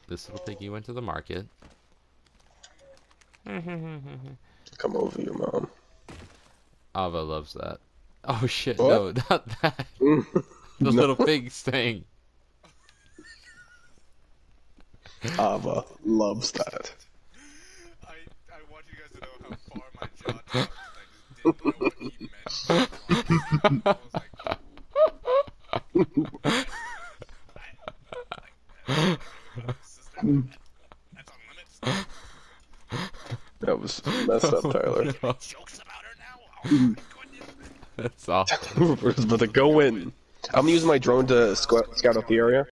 This will take you into the market. Come over your mom. Ava loves that. Oh shit, What? no, not that. The No. little pigs thing. Ava loves that. I want you guys to know how far my jaw dropped because I just didn't know what he meant. I was like, that's on limits. That was messed up, Tyler. No, Jokes about her now? Oh my goodness. that's awful. We're about to go in. I'm using my drone to scout out the area.